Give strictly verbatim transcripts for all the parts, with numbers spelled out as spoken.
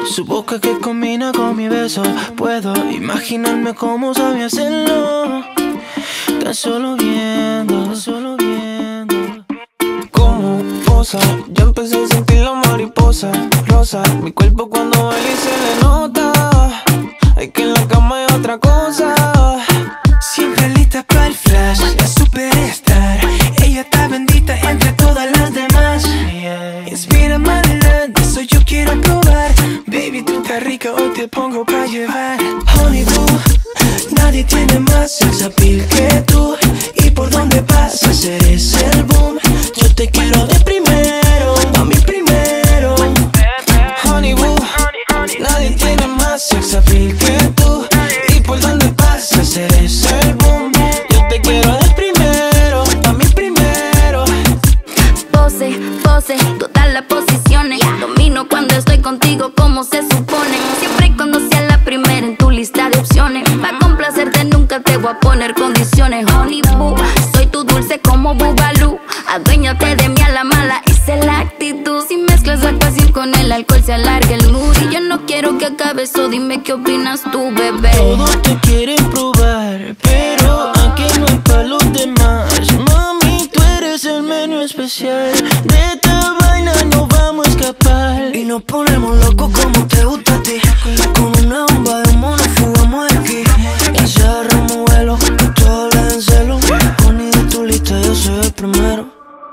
Su boca que combina con mi beso. Puedo imaginarme cómo sabe hacerlo. Tan solo viendo, tan solo viendo cómo posa. Ya empecé a sentir la mariposa rosa. Mi cuerpo cuando baila y se le nota. Hay que en la cama hay otra cosa. Siempre lista para el flash, la superstar. Ella está bendita entre todas las demás. Inspírame adelante, eso yo quiero probar. Baby, tú estás rica, hoy te pongo pa' llevar. Honey boo, nadie tiene más sex appeal que tú. Y por donde pasas eres el boom. Yo te quiero de primero, a mí primero. Honey boo, nadie tiene más sex appeal que tú. Y por donde pasas eres el boom. Yo te quiero de primero, a mí primero. Pose, pose, todas las posiciones. Domino cuando estoy contigo como se supone. Siempre y cuando sea la primera en tu lista de opciones. Pa' complacerte nunca te voy a poner condiciones. Honey boo, soy tu dulce como Bubalú. Aduéñate de mí a la mala, esa es la actitud. Si mezclas la pasión con el alcohol se alarga el mood. Y yo no quiero que acabe eso, dime qué opinas tú, bebé. Todos te quieren probar, pero aquí no hay pa' los demás. Mami, tú eres el menú especial. De esta vaina no vamos a escapar. Y nos ponemos locos como te gusta a ti. Con una bomba de humo nos fugamos de aquí. Y cerramos vuelo, que todo habla en celo. Honey, de tu lista yo soy el primero.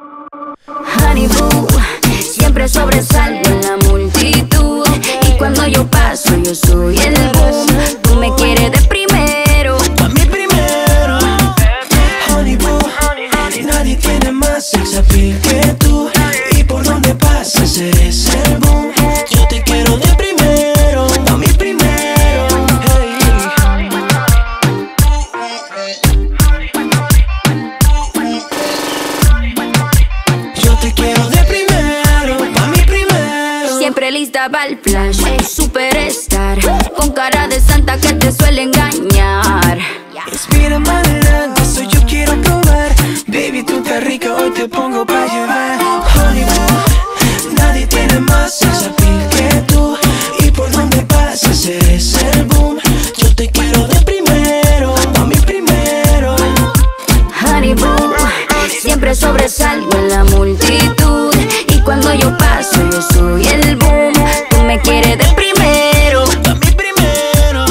Honey boo, siempre sobresalgo en la multitud. Y cuando yo paso yo soy el boom. Tú me quieres de primero, a mí primero. Honey boo, nadie tiene más sex appeal que tú. Y por donde pasas eres el boom. Yo te quiero de primero, a mí primero. Hey. Yo te quiero de primero, a mí primero. siempre lista para el flash. Superstar, con cara de santa que te suele engañar. Inspírame adelante, eso yo quiero probar. Baby, tú estás rica, hoy te pongo pa' llevar. Honey boo, nadie tiene más sex appeal que tú. Y por donde pasas eres el boom. Yo te quiero de primero, a mí primero. Honey boo, siempre sobresalgo en la multitud. Y cuando yo paso yo soy el boom. Tú me quieres de primero, a mí primero.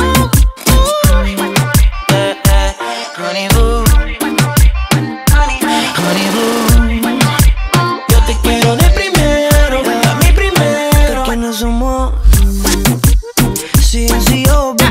Eh, eh, honey boo, honey boo. Yo te quiero de primero, a mí primero. ¿Quiénes somos? C N C O,